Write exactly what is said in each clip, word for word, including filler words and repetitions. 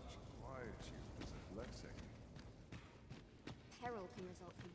Such quietude is a blessing. Peril can result from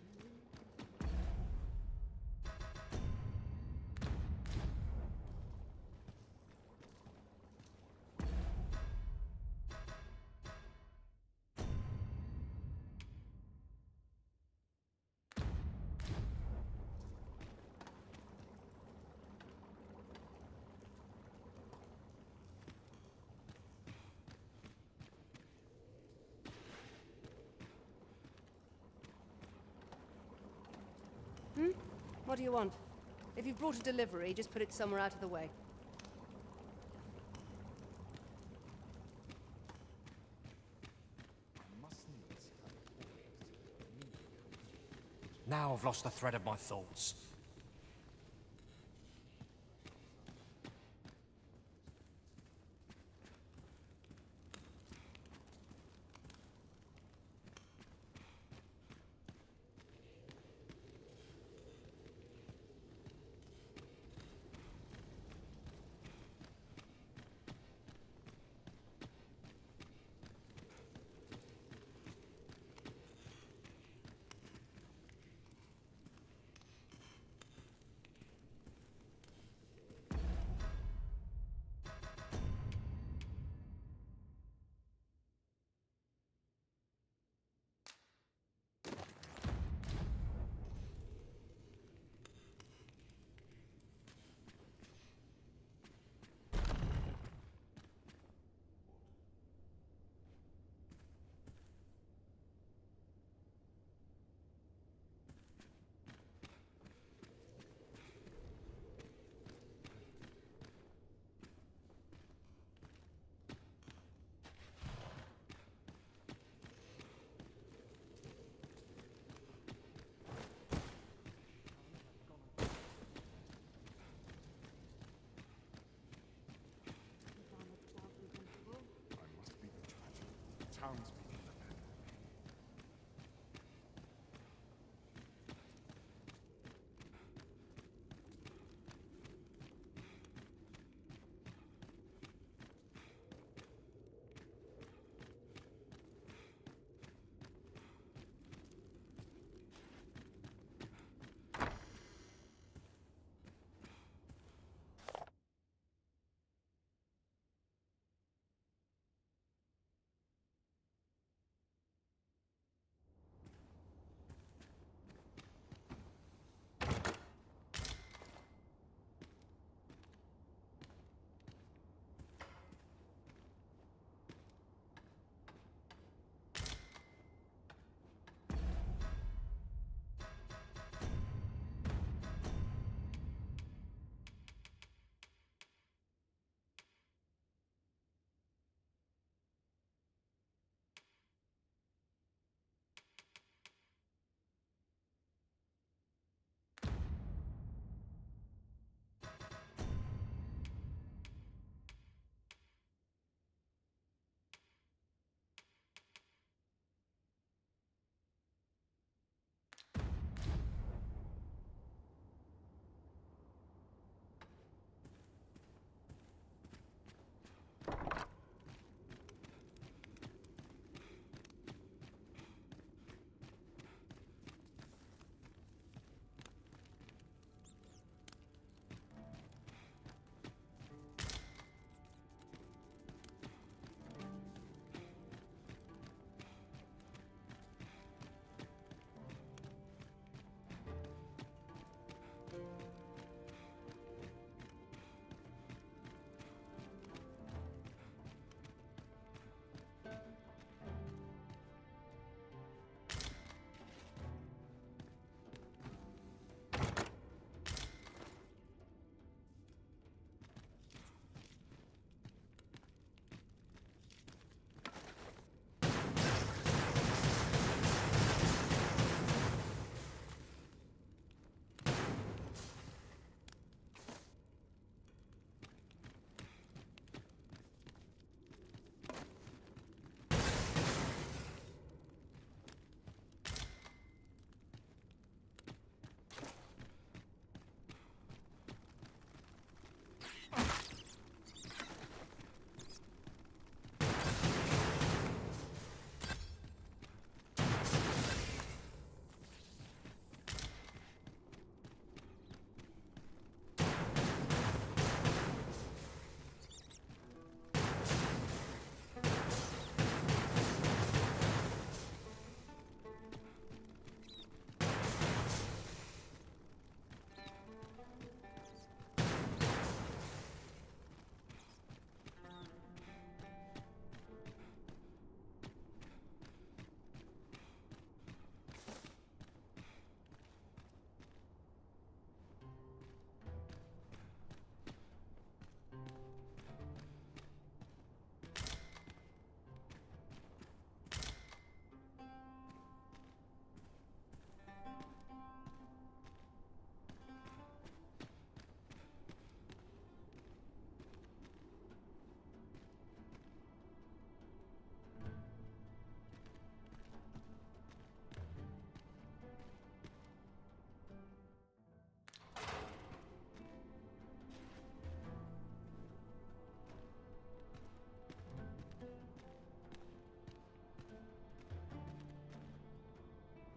Hmm? What do you want? If you've brought a delivery, just put it somewhere out of the way. Now I've lost the thread of my thoughts.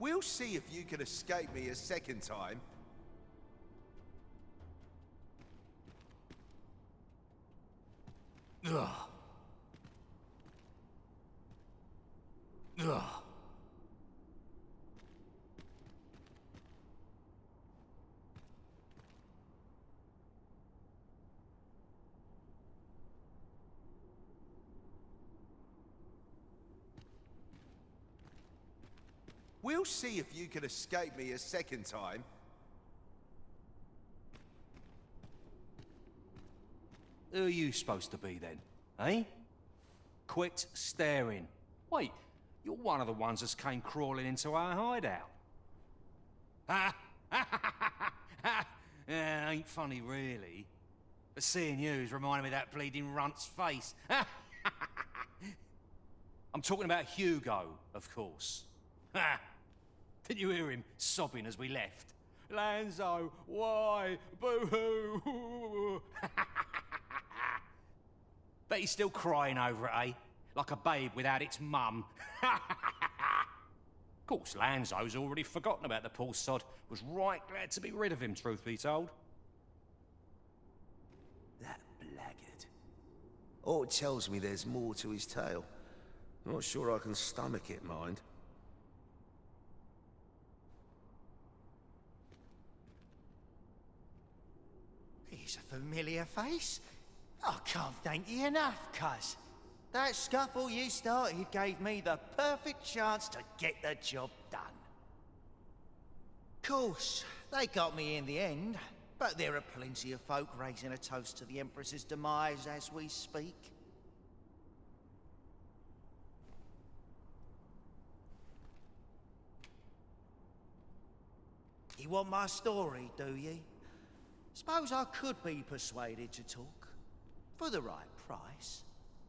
We'll see if you can escape me a second time. Ugh. Ugh. We'll see if you can escape me a second time. Who are you supposed to be then, eh? Quit staring. Wait, you're one of the ones that came crawling into our hideout. Ha! Yeah, ain't funny really. But seeing you's reminding me of that bleeding runt's face. I'm talking about Hugo, of course. Ha! Didn't you hear him sobbing as we left? Lanzo, why? Boo-hoo! Bet he's still crying over it, eh? Like a babe without its mum. Of course, Lanzo's already forgotten about the poor sod. Was right glad to be rid of him, truth be told. That blackguard. Oh, it tells me there's more to his tale. Not sure I can stomach it, mind. He's a familiar face. I can't thank you enough, cuz. That scuffle you started gave me the perfect chance to get the job done. Course, they got me in the end, but there are plenty of folk raising a toast to the Empress's demise as we speak. You want my story, do ye? Suppose I could be persuaded to talk, for the right price.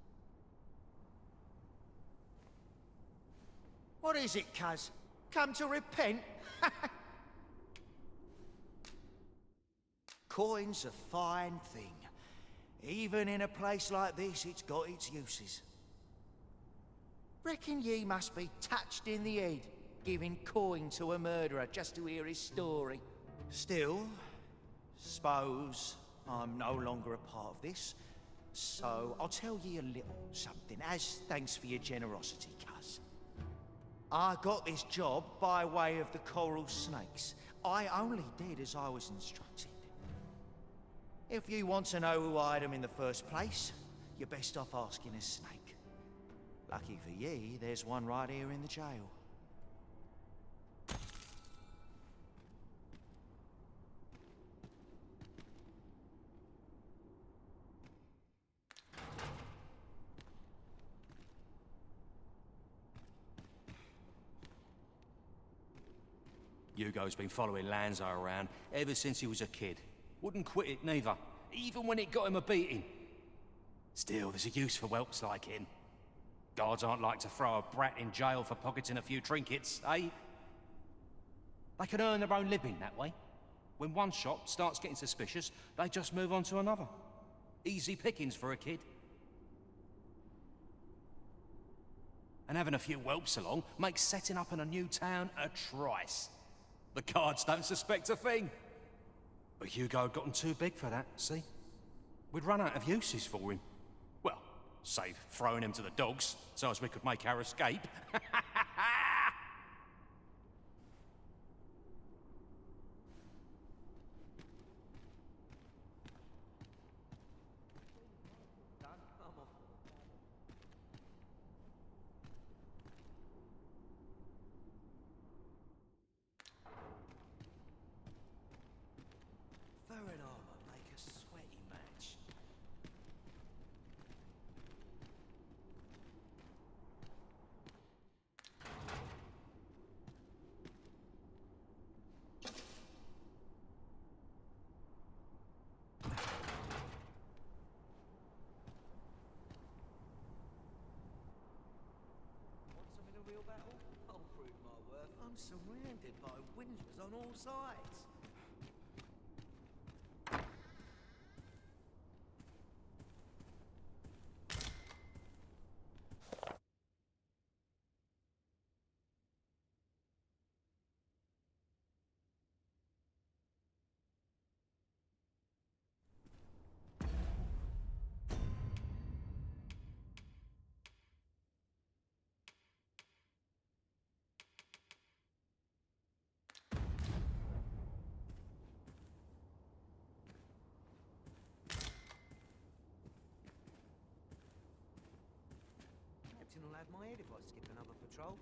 What is it, cuz? Come to repent? Coin's a fine thing. Even in a place like this, it's got its uses. Reckon ye must be touched in the head, giving coin to a murderer just to hear his story. Still, suppose I'm no longer a part of this, so I'll tell ye a little something as thanks for your generosity, cuz. I got this job by way of the Coral Snakes. I only did as I was instructed. If you want to know who hired them in the first place, you're best off asking a snake. Lucky for ye, there's one right here in the jail. Hugo's been following Lanzo around ever since he was a kid. Wouldn't quit it neither, even when it got him a beating. Still, there's a use for whelps like him. Guards aren't like to throw a brat in jail for pocketing a few trinkets, eh? They can earn their own living that way. When one shop starts getting suspicious, they just move on to another. Easy pickings for a kid. And having a few whelps along makes setting up in a new town a trice. The guards don't suspect a thing. But Hugo had gotten too big for that, see? We'd run out of uses for him. Well, save throwing him to the dogs, so as we could make our escape. Fur and armor make a sweaty match. Want some in a real battle? I'll prove my worth. I'm surrounded by winders on all sides. have my head if I skip another patrol.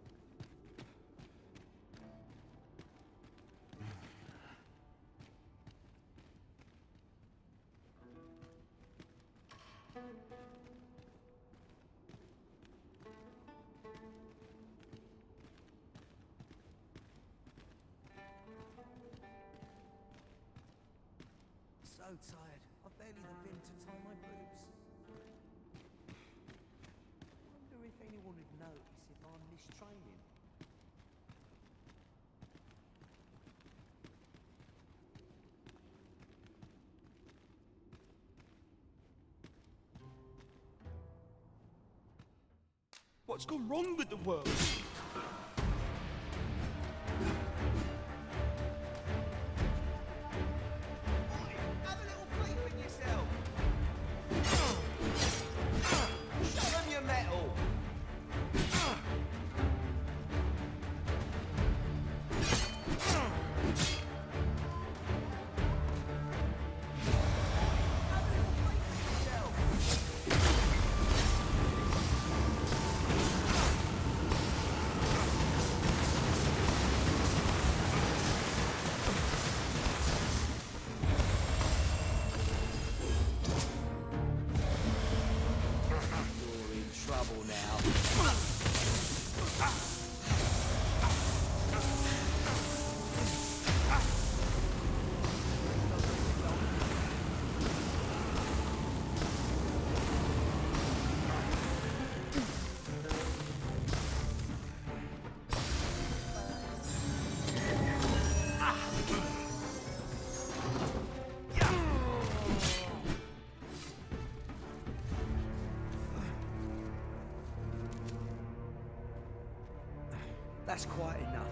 So tired. I've barely the vim to tie my boots. Wonder if anyone would notice if I'm mistraining. What's gone wrong with the world? Have a little faith in yourself. Show them your metal. You're in trouble now. That's quite enough.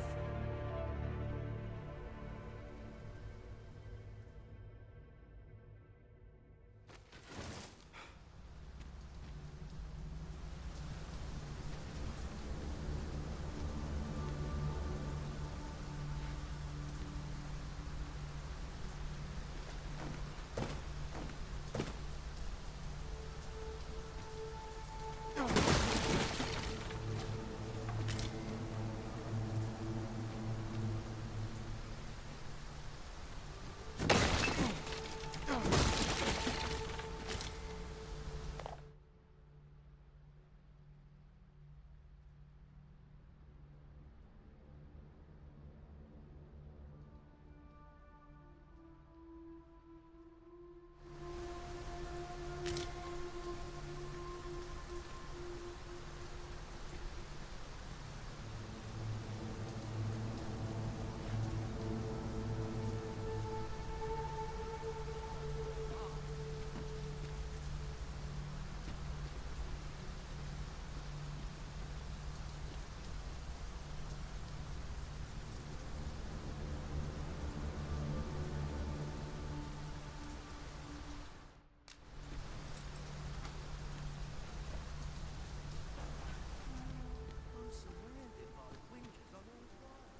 I'm surrounded by windows on all sides.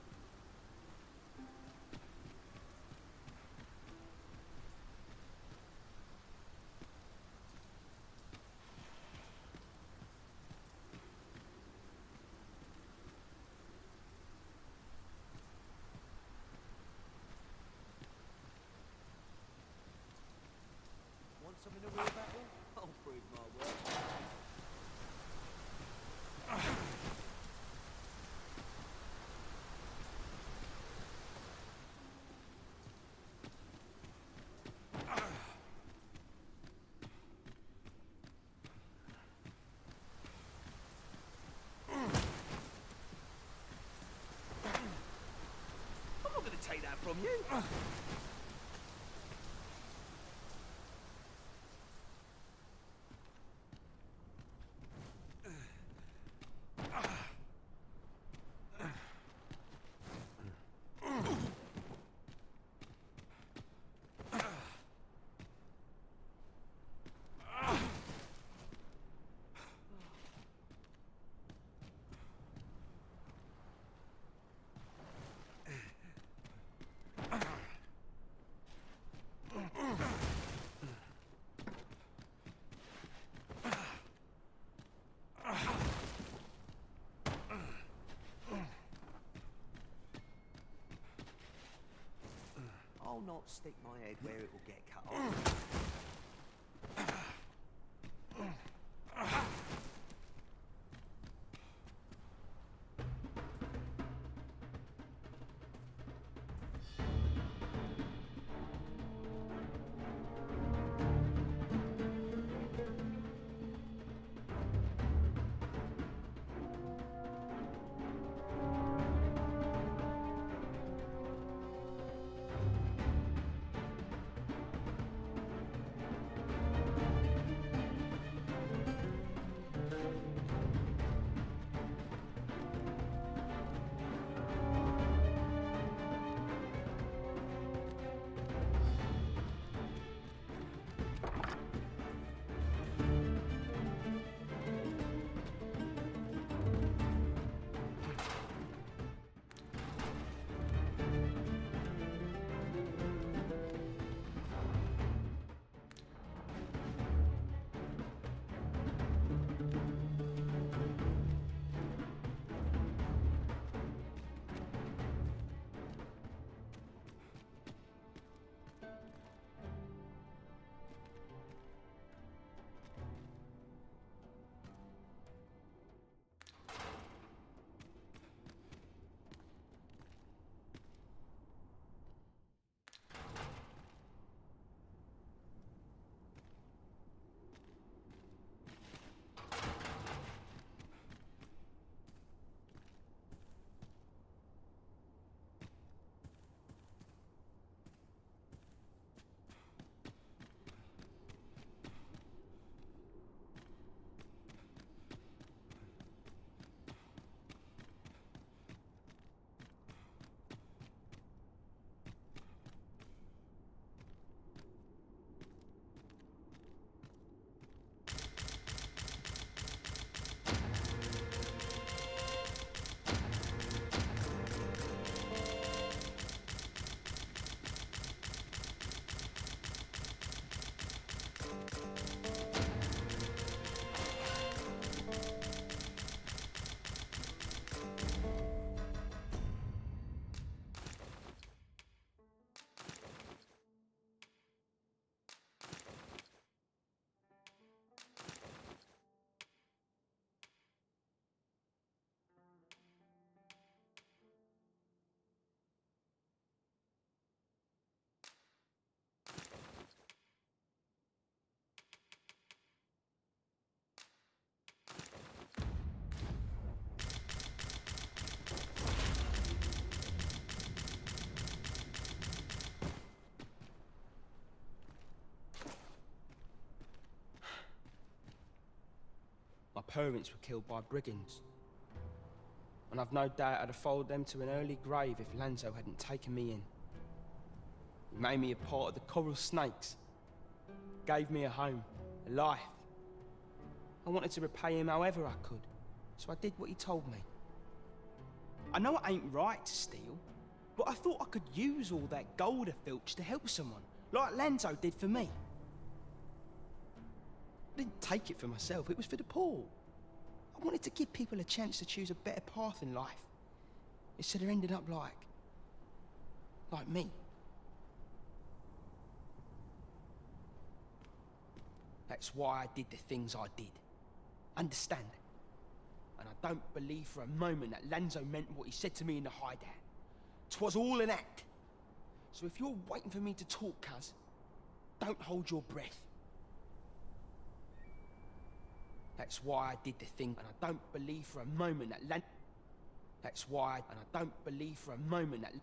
Want something to real battle? I'll prove my worth. I'm not going to take that from you. I'll not stick my head where it will get cut off. My parents were killed by brigands. And I've no doubt I'd have followed them to an early grave if Lanzo hadn't taken me in. He made me a part of the Coral Snakes. Gave me a home, a life. I wanted to repay him however I could, so I did what he told me. I know it ain't right to steal, but I thought I could use all that gold I filched to help someone, like Lanzo did for me. I didn't take it for myself, it was for the poor. I wanted to give people a chance to choose a better path in life, instead of ending up like... like me. That's why I did the things I did. Understand? And I don't believe for a moment that Lanzo meant what he said to me in the hideout. 'Twas all an act. So if you're waiting for me to talk, cuz, don't hold your breath. That's why I did the thing, and I don't believe for a moment that Lan... That's why, and I don't believe for a moment that...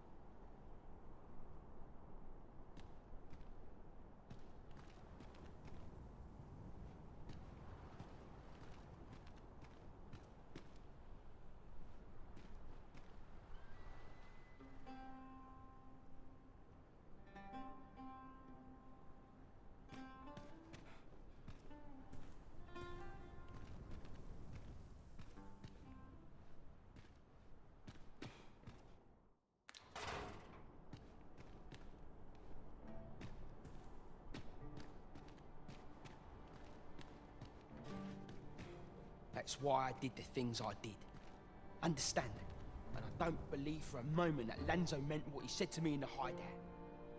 That's why I did the things I did. Understand? And I don't believe for a moment that Lanzo meant what he said to me in the hideout.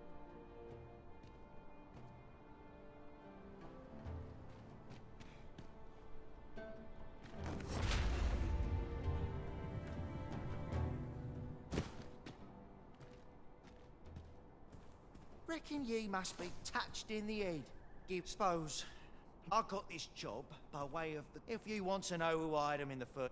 reckon ye must be touched in the head. Give suppose I got this job by way of the... If you want to know who hired him in the first...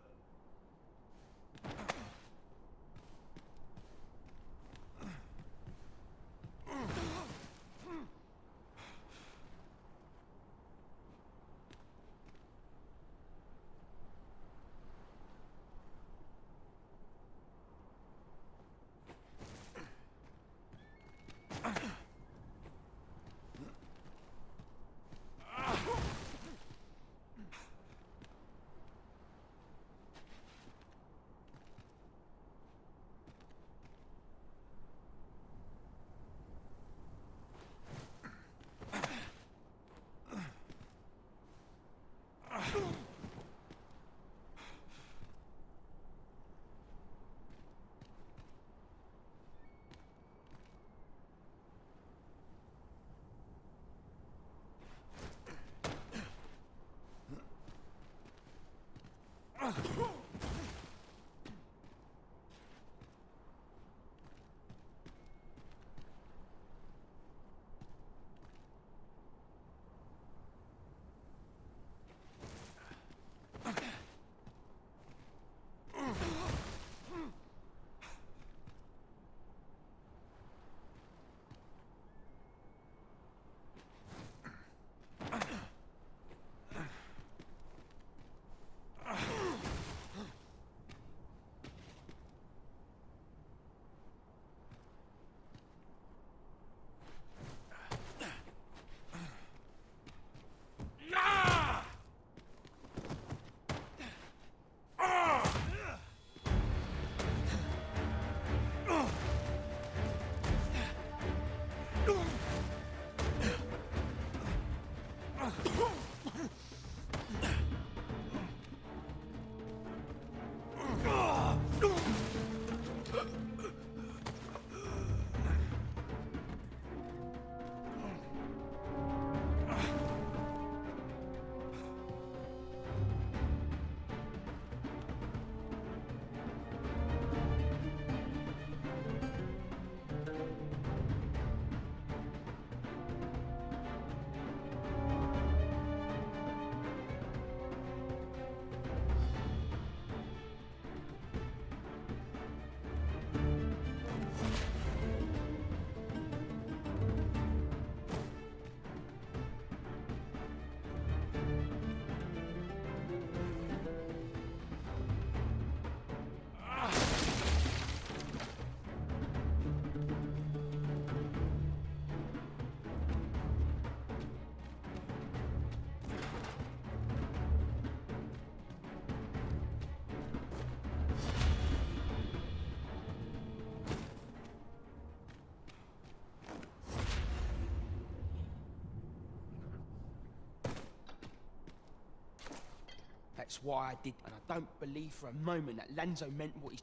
That's why I did, and I don't believe for a moment that Lanzo meant what he...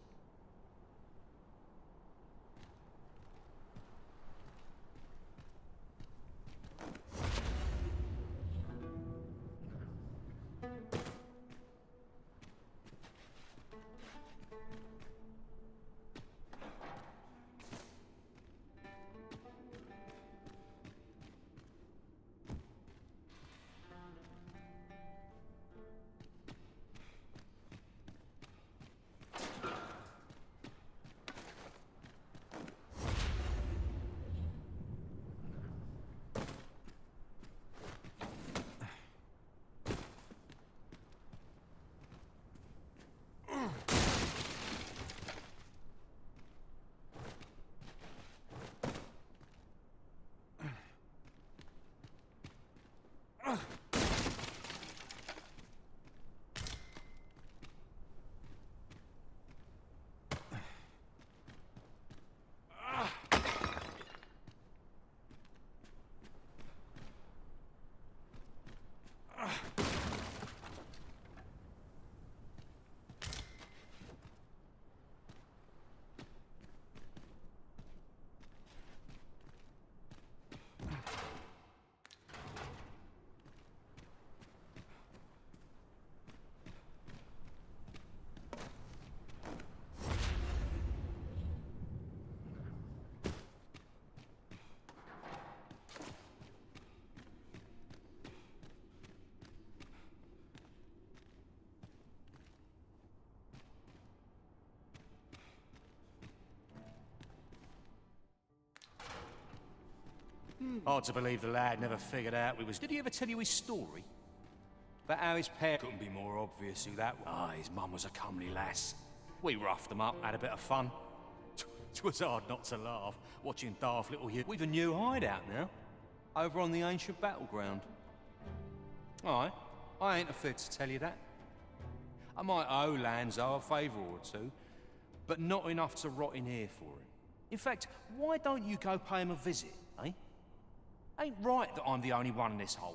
Hard to believe the lad never figured out we was... Did he ever tell you his story? About how his parents... Couldn't be more obvious who that was. Ah, his mum was a comely lass. We roughed them up, had a bit of fun. It was hard not to laugh, watching daft little you. We've a new hideout now, over on the ancient battleground. Aye, I ain't afraid to tell you that. I might owe Lanzo a favour or two, but not enough to rot in here for him. In fact, why don't you go pay him a visit, eh? Ain't right that I'm the only one in this hole.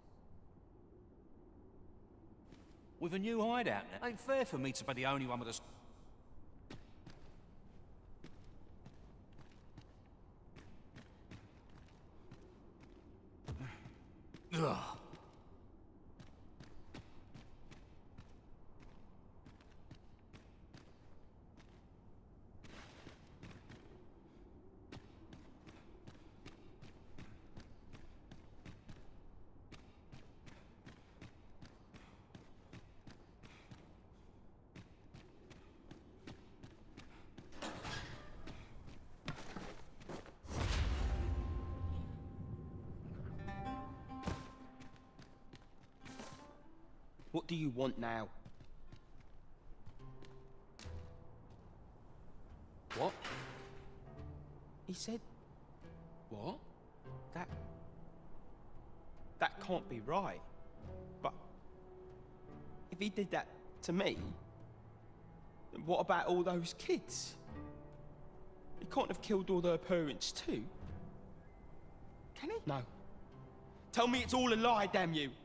With a new hideout now, ain't fair for me to be the only one with a... Ugh. What do you want now? What? He said... What? That... That can't be right. But... If he did that to me... Then what about all those kids? He can't have killed all their parents too. Can he? No. Tell me it's all a lie, damn you!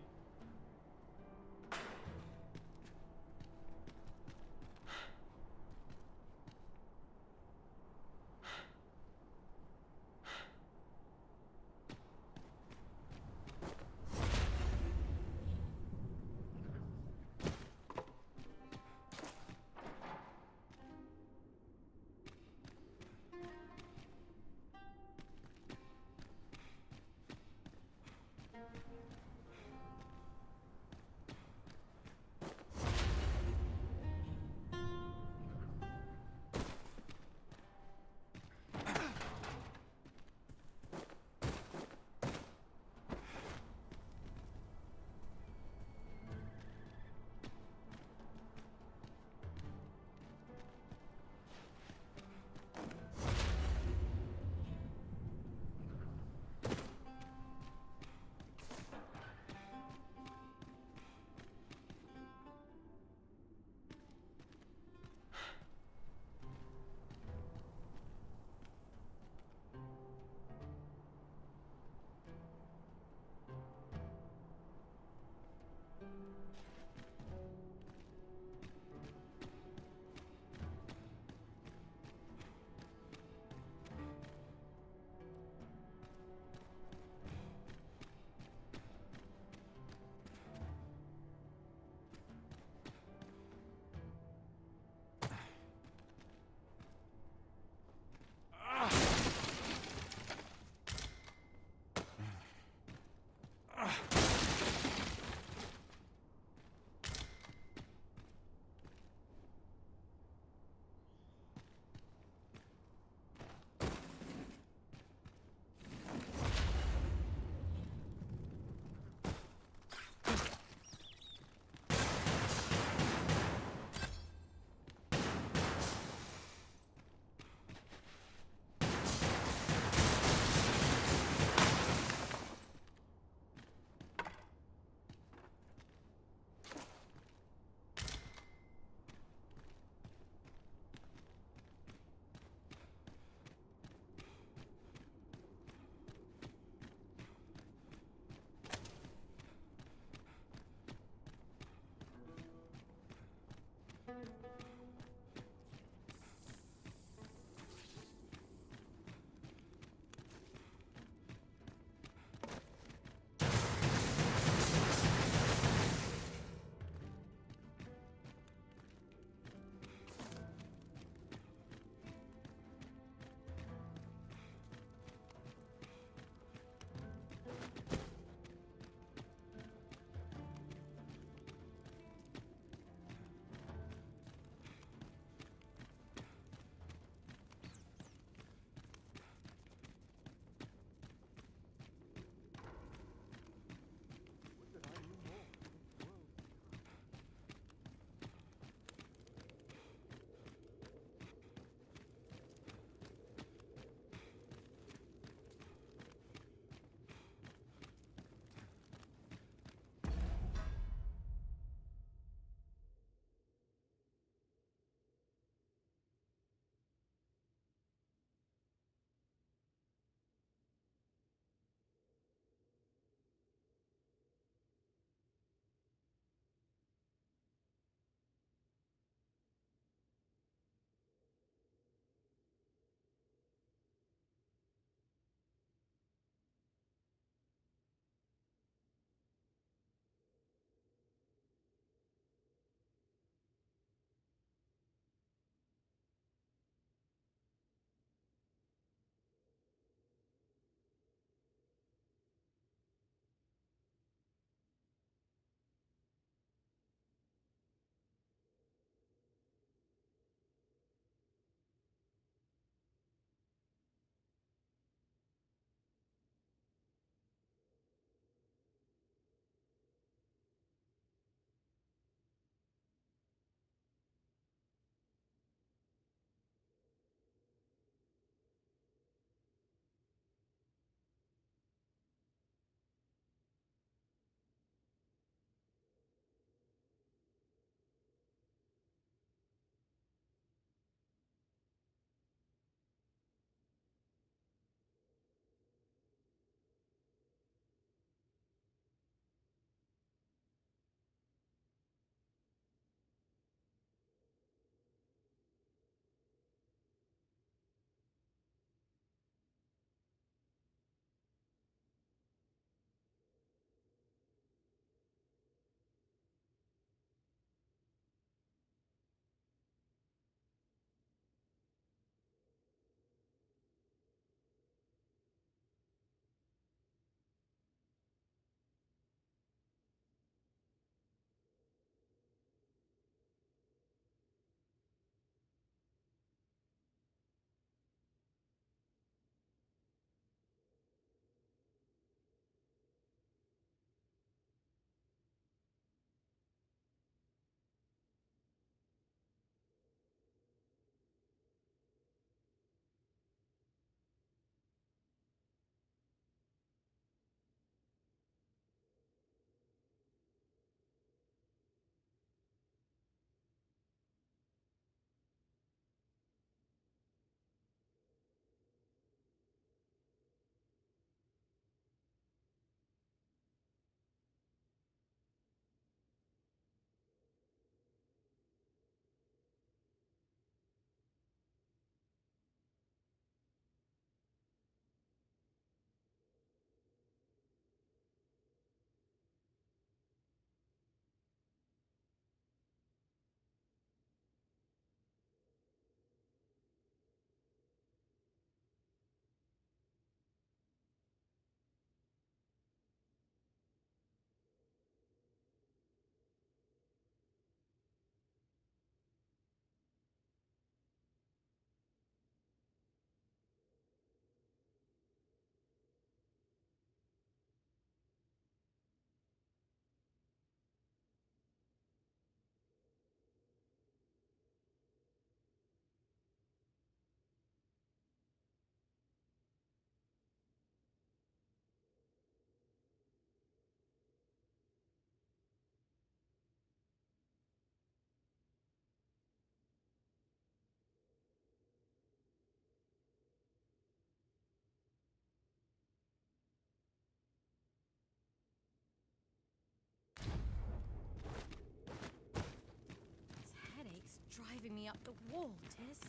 me up the wall, Tiz.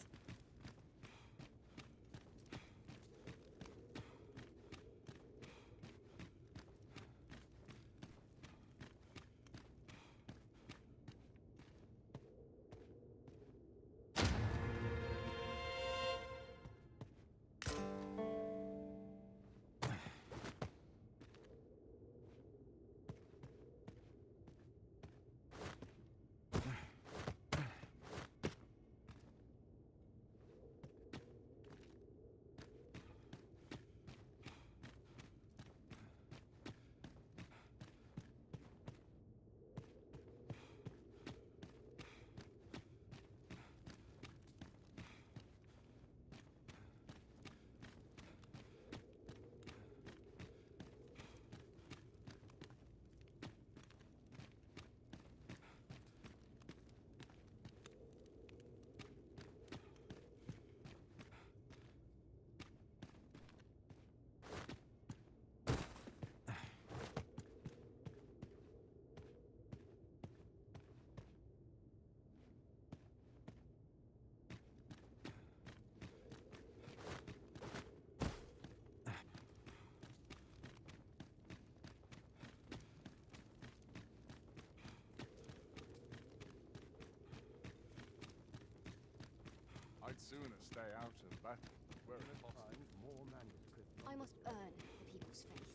I'd sooner stay out of battle than wear it. More manuscript. I must earn the people's faith.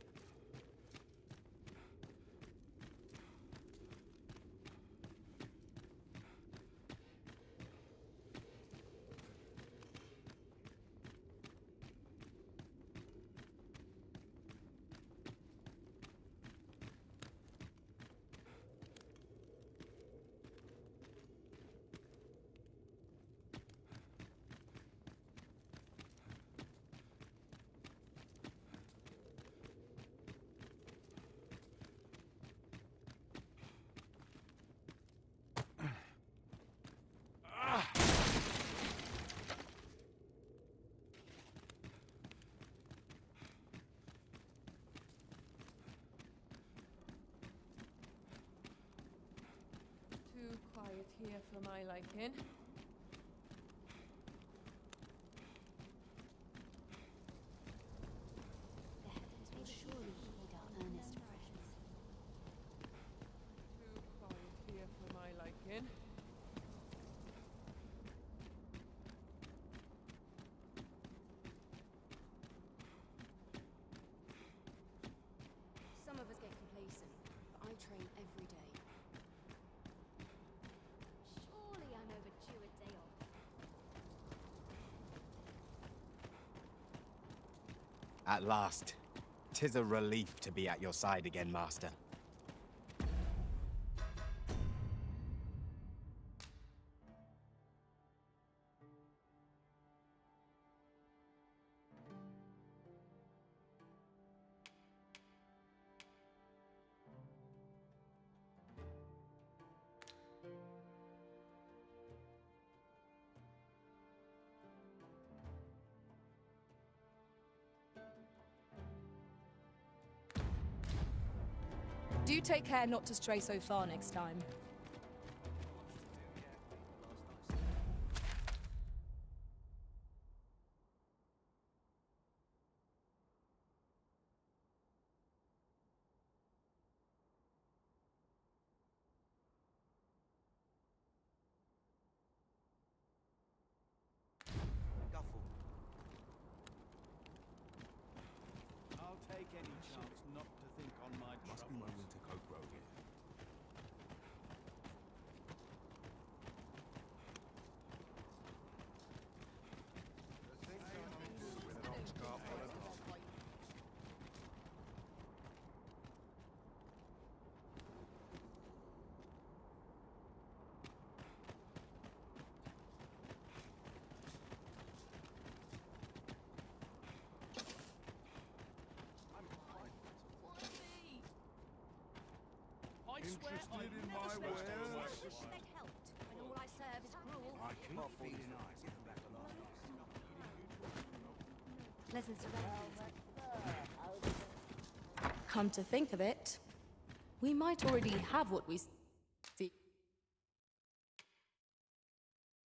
Too quiet here for my liking. The heavens will surely heed our earnest prayers. Too quiet here for my liking. Some of us get complacent, but I train every day. Surely I'm overdue a day off. At last. 'Tis a relief to be at your side again, Master. Do take care not to stray so far next time. Guffle. I'll take any chance not to think on my Must be my winter coat broken. With an ox cart full of nuts. I swear I Interested in never my snatched wares? anyone. I wish they'd helped, when all I serve is gruel. I keep feeling eyes in the back of my Pleasant surroundings. Come to think of it, we might already have what we seek.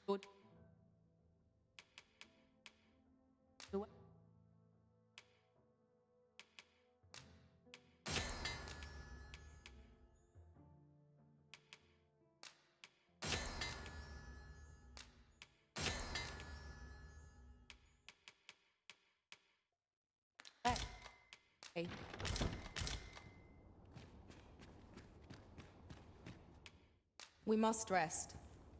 Good. Hey. We must rest.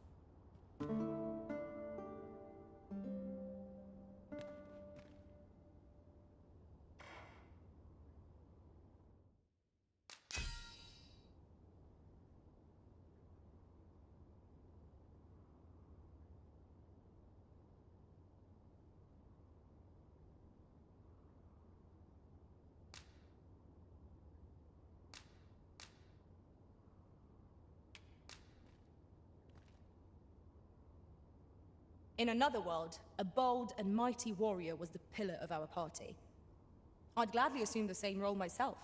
In another world, a bold and mighty warrior was the pillar of our party. I'd gladly assume the same role myself.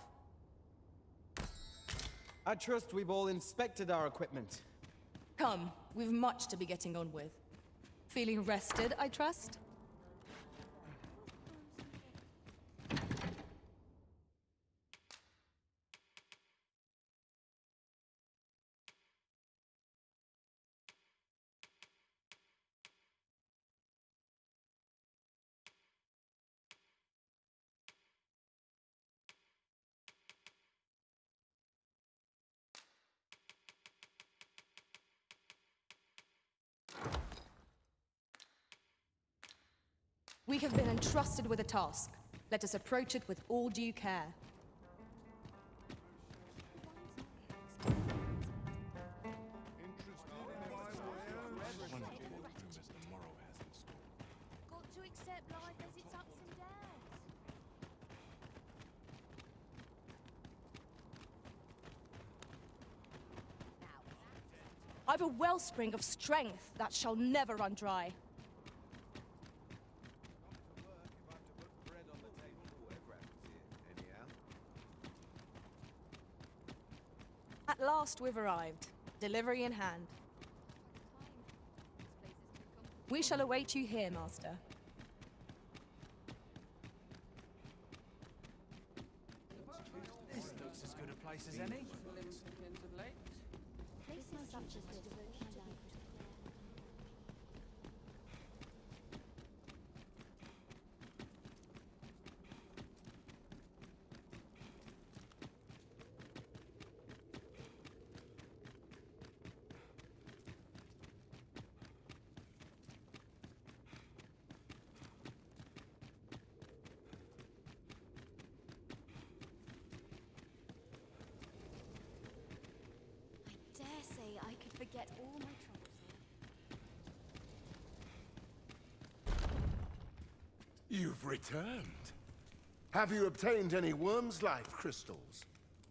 I trust we've all inspected our equipment. Come, we've much to be getting on with. Feeling rested, I trust? We have been entrusted with a task. Let us approach it with all due care. Got to accept life as its ups and downs. I've a wellspring of strength that shall never run dry. At last we've arrived, delivery in hand. We shall await you here, Master. This looks as good a place as any. Places such as this are like I could forget all my troubles here. You've returned. Have you obtained any worm's life crystals?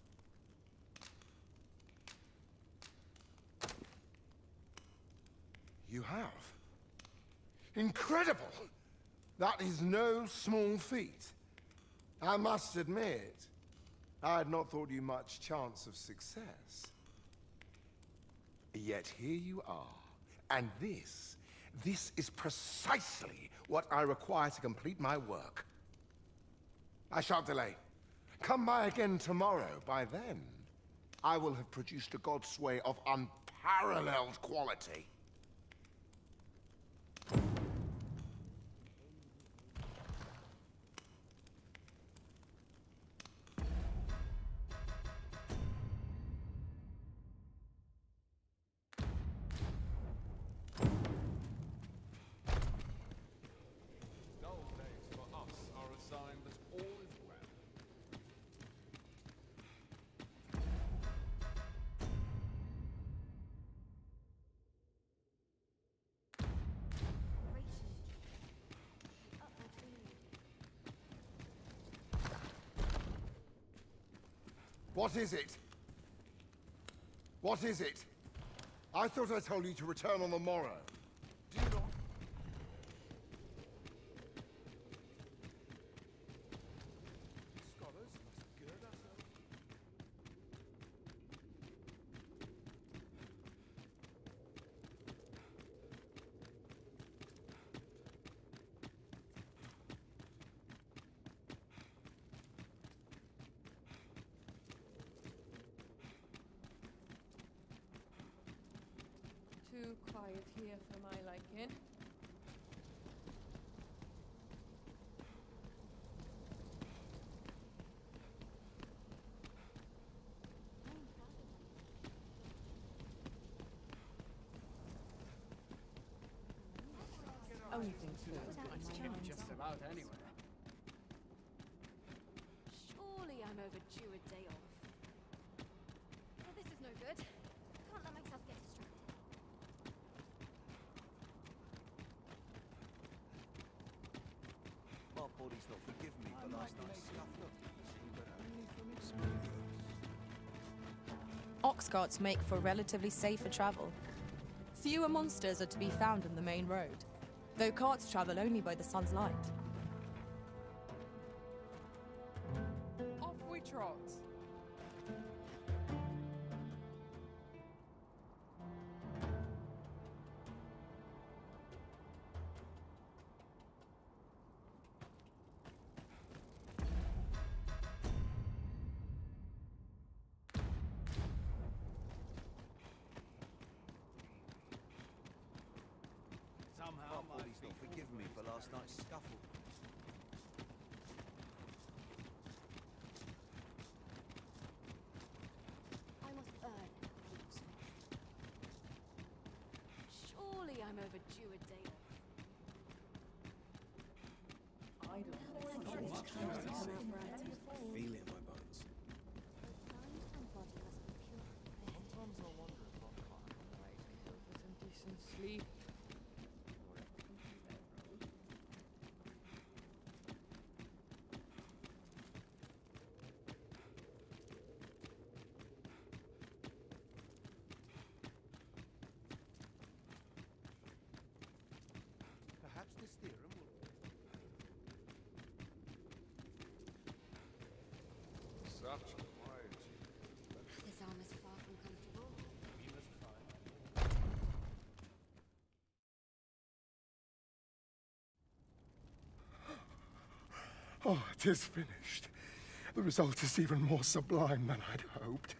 You have. Incredible! That is no small feat. I must admit, I had not thought you much chance of success. Yet here you are, and this, this is precisely what I require to complete my work. I shan't delay. Come by again tomorrow. By then, I will have produced a Godsway of unparalleled quality. What is it? What is it? I thought I told you to return on the morrow. Do you not? Scholars must gird ourselves. quiet here for my liking. Only thing feels good. Just about anywhere. Surely I'm overdue a day off. Well, this is no good. Can't let myself get distracted. My body's not forgiven me for last night's scuffle. Ox carts make for relatively safer travel. Fewer monsters are to be found on the main road, though carts travel only by the sun's light. Off we trot. Somehow my body's not forgiven me for last night's scuffle. I must earn keeps. Surely I'm overdue a day off. I don't Feel it in my bones. Sometimes I wonder if I'm fine. Right, I hope for some decent sleep. Perhaps this theorem will... Such quiet. This arm is far from comfortable. We must try. Oh, it is finished. The result is even more sublime than I'd hoped.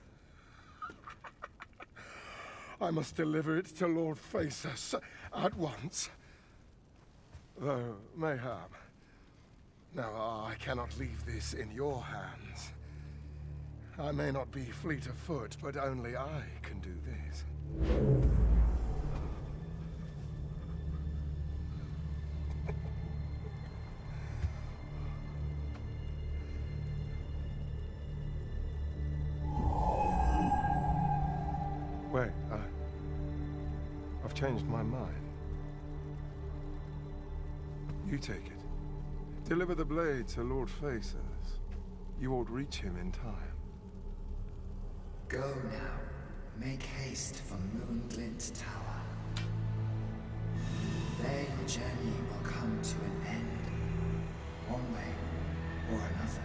I must deliver it to Lord Phaesus at once. Though, mayhap. Now, I cannot leave this in your hands. I may not be fleet of foot, but only I can do this. Wait, I... I've changed my mind. You take it. Deliver the blade to Lord Phaesus. You won't reach him in time. Go now. Make haste for Moonglint Tower. There your journey will come to an end, one way or another.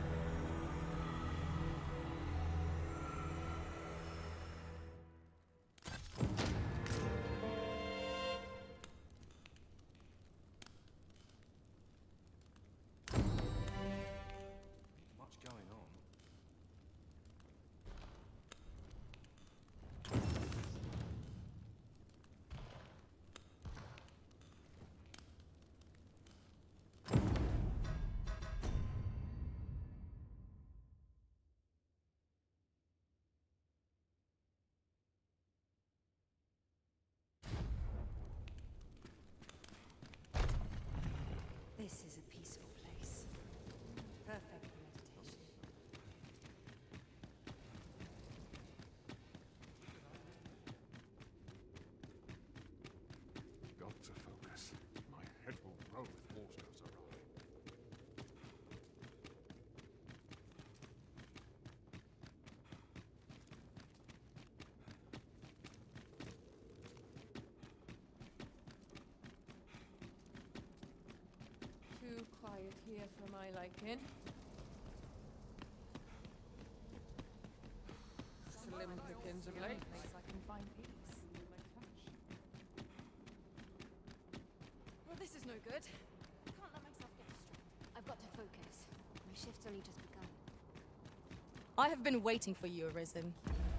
Much going on. This is a peaceful place. Perfect for meditation. Got to focus. My head will roll if horse goes awry. Too quiet here for my liking. Slim pickings of late. I can find peace. Well, this is no good. Can't let myself get distracted. I've got to focus. My shift's only just begun. I have been waiting for you, Arisen.